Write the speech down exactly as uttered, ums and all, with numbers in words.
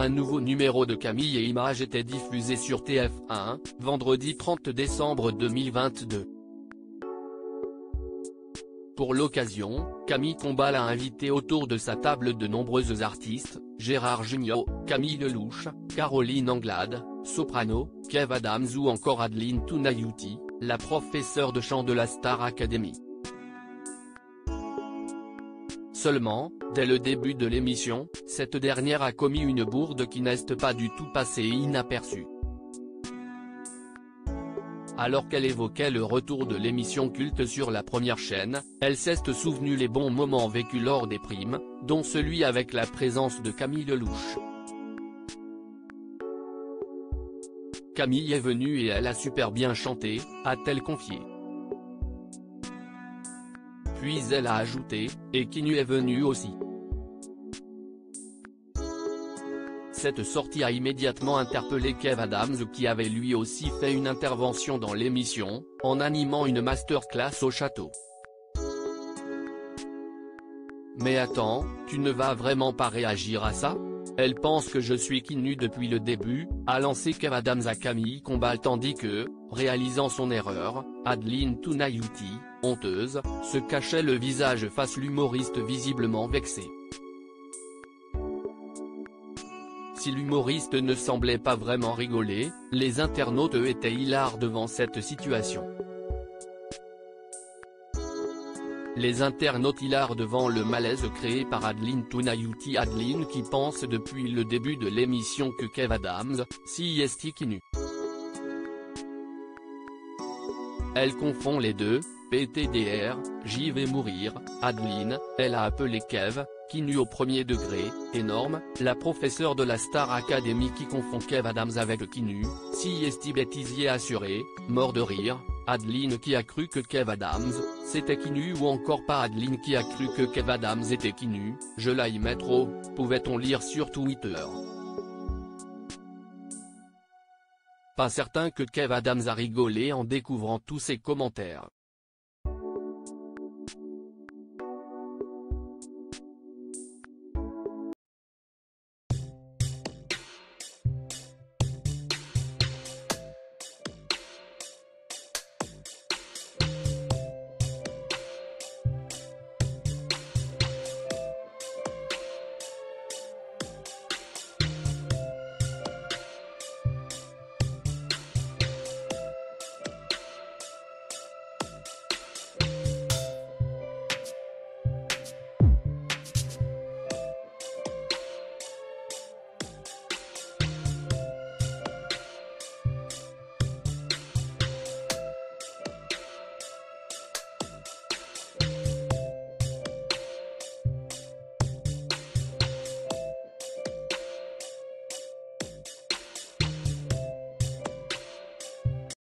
un nouveau numéro de Camille et Images était diffusé sur T F un, vendredi trente décembre deux mille vingt-deux. Pour l'occasion, Camille Combal a invité autour de sa table de nombreux artistes, Gérard Jugnot, Camille Lelouch, Caroline Anglade, soprano, Kev Adams ou encore Adeline Tounayouti, la professeure de chant de la Star Academy. Seulement, dès le début de l'émission, cette dernière a commis une bourde qui n'est pas du tout passée inaperçue. Alors qu'elle évoquait le retour de l'émission culte sur la première chaîne, elle s'est souvenue les bons moments vécus lors des primes, dont celui avec la présence de Camille Lelouch. Camille est venue et elle a super bien chanté, a-t-elle confié. Puis elle a ajouté, et Quenu est venu aussi. Cette sortie a immédiatement interpellé Kev Adams qui avait lui aussi fait une intervention dans l'émission, en animant une masterclass au château. Mais attends, tu ne vas vraiment pas réagir à ça? Elle pense que je suis Quenu depuis le début, a lancé Kev Adams à Camille Combal tandis que, réalisant son erreur, Adeline Tounayouti, honteuse, se cachait le visage face l'humoriste visiblement vexé. Si l'humoriste ne semblait pas vraiment rigoler, les internautes eux étaient hilars devant cette situation. Les internautes hilars devant le malaise créé par Adeline Tounayouti. Adeline qui pense depuis le début de l'émission que Kev Adams, si est Quenu. Elle confond les deux, P T D R, j'y vais mourir, Adeline, elle a appelé Kev, Quenu au premier degré, énorme, la professeure de la Star Academy qui confond Kev Adams avec Quenu, si est bêtisier assuré, mort de rire, Adeline qui a cru que Kev Adams, c'était Quenu ou encore pas Adeline qui a cru que Kev Adams était Quenu, je l'aimais trop, pouvait-on lire sur Twitter. Pas certain que Kev Adams a rigolé en découvrant tous ces commentaires.